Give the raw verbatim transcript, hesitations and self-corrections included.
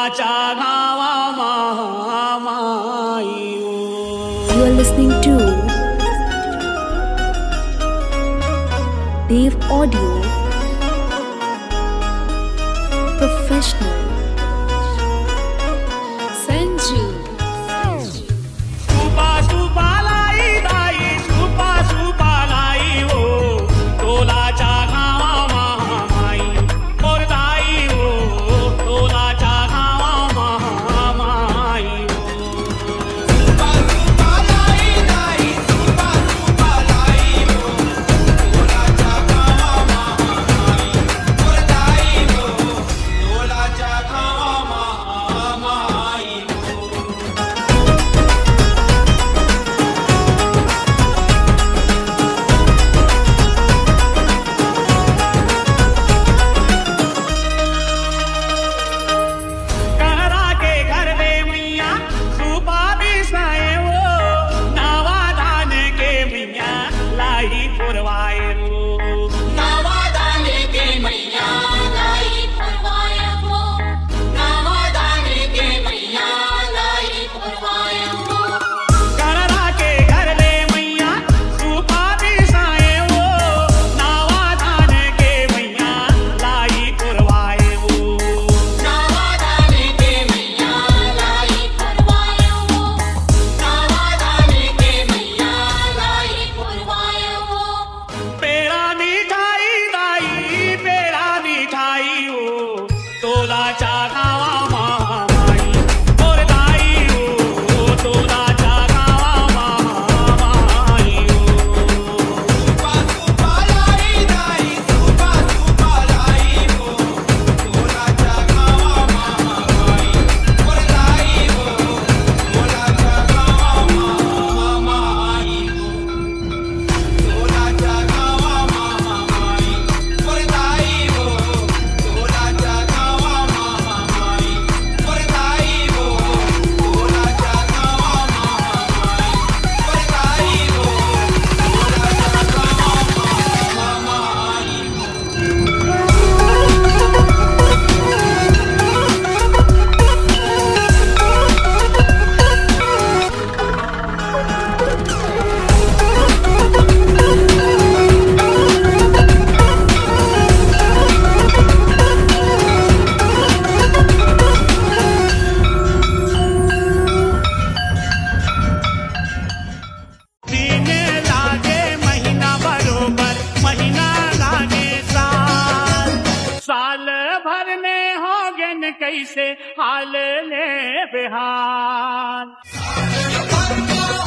are listening to Dev Audio Professional Sanju. सुपा सुपा लाई दाई सुपा सुपा लाई हो तोलाच्या गावा माई मोर दाई हो तोलाच्या गावा माई सुपा सुपा लाई दाई सुपा सुपा लाई हो तोलाच्या गावा माई मोर दाई हो तोलाच्या गावा माई कहरा के घर ले मिया सुपा बिसाए वो नवा दान के मिया लाई पुरवाए वो नवा दाने के मैया लाई फरवाया वो नवा दाने के मैया लाई फरवाया वो कहरा के घर ले मिया सुपा बिसाए वो नवा दान के मिया लाई पुरवाए वो नवा दाने के मैया लाई फरवाया वो नवा दाने के मैया लाई फरवाया वो पेड़ा मिठाई दाई पेड़ा मिठाई हो तोलाच्या गावा माई मोर दाई हो तोलाच्या गावा माई हो सुपा सुपा लाई दाई सुपा सुपा लाई हो तोलाच्या गावा माई मोर दाई हो तोलाच्या गावा माई हो तोलाच्या गावा माई मोर दाई हो तोलाच्या गावा माई मोर दाई हो तोलाच्या गावा माई मोर दाई हो दिन लागे महीना बरोबर महीना लागे साल साल भर में हो गन कैसे हाल ले बेहाल